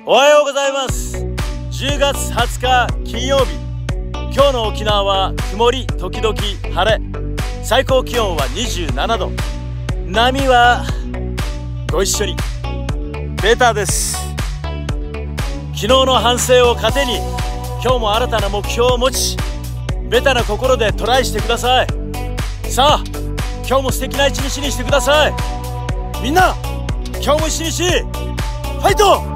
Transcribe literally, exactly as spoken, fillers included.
おはようございます。じゅうがつはつか金曜日、今日の沖縄は曇り時々晴れ、最高気温はにじゅうななど、波はご一緒にベタです。昨日の反省を糧に今日も新たな目標を持ち、ベタな心でトライしてください。さあ今日も素敵な一日にしてください。みんな今日も一日ファイト。